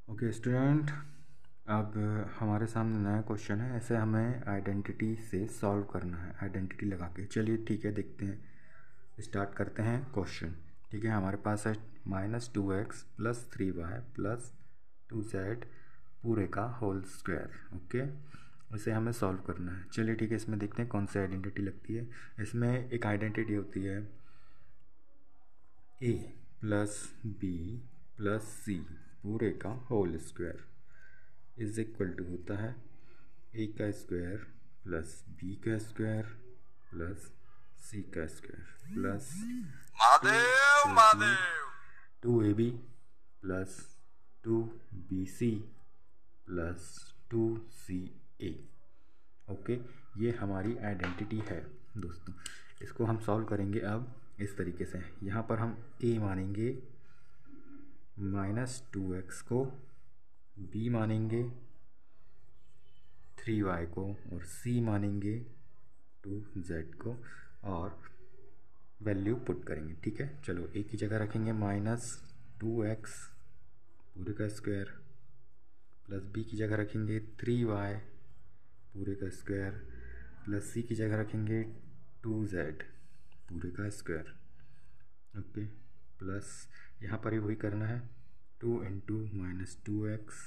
Okay student, अब हमारे सामने नया क्वेश्चन है। ऐसे हमें आइडेंटिटी से सॉल्व करना है, आइडेंटिटी लगा के। चलिए ठीक है, देखते हैं, स्टार्ट करते हैं क्वेश्चन। ठीक है, हमारे पास है -2x + 3y + 2z पूरे का होल स्क्वायर। ओके, इसे हमें सॉल्व करना है। चलिए ठीक है, इसमें देखते हैं कौन सी आइडेंटिटी लगती है। इसमें एक आइडेंटिटी होती है a + b + c पूरे का whole square is equal to होता है a का स्क्वायर प्लस b का स्क्वायर प्लस c का square plus Mahadev 2ab plus 2bc plus 2ca। Okay, ये हमारी आइडेंटिटी है दोस्तों। इसको हम सॉल्व करेंगे अब इस तरीके से। यहाँ पर हम a मानेंगे, -2x को b मानेंगे, 3y को, और c मानेंगे 2z को, और वैल्यू पुट करेंगे। ठीक है, चलो a की जगह रखेंगे -2x पूरे का स्क्वायर, प्लस b की जगह रखेंगे 3y पूरे का स्क्वायर, प्लस c की जगह रखेंगे 2z पूरे का स्क्वायर। ओके, प्लस यहाँ पर ही वही करना है, 2 × -2x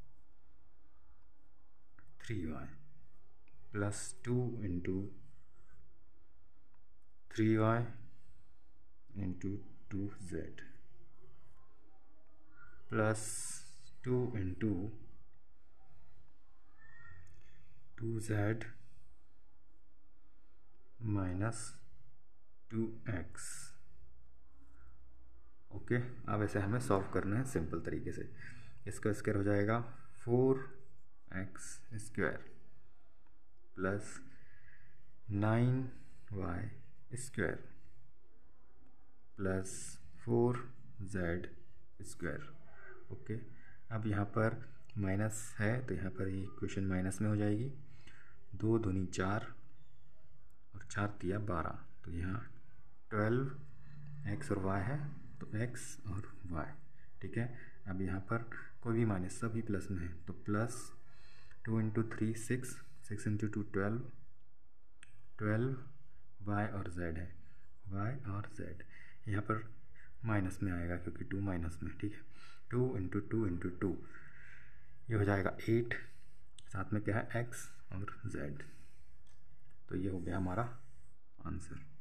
3y plus 2 × 3y × 2z plus 2 × 2z - 2x। Okay, अब ऐसे हमें सॉल्व करना है सिंपल तरीके से। इसका स्क्वायर हो जाएगा 4x² plus 9y² plus 4z²। Okay, अब यहाँ पर माइनस है तो यहाँ पर ये इक्वेशन माइनस में हो जाएगी। 2 दूनी 4 और 4 तिया 12, तो यहाँ 12 x और y है, तो x और y। ठीक है, अब यहाँ पर कोई भी माइनस, सभी प्लस में है, तो प्लस 2 × 3 6, 6 × 2 12, 12 y और z है, y और z यहाँ पर माइनस में आएगा क्योंकि 2 माइनस में। ठीक है, 2 × 2 × 2 ये हो जाएगा 8, साथ में क्या है x और z। तो ये हो गया हमारा आंसर।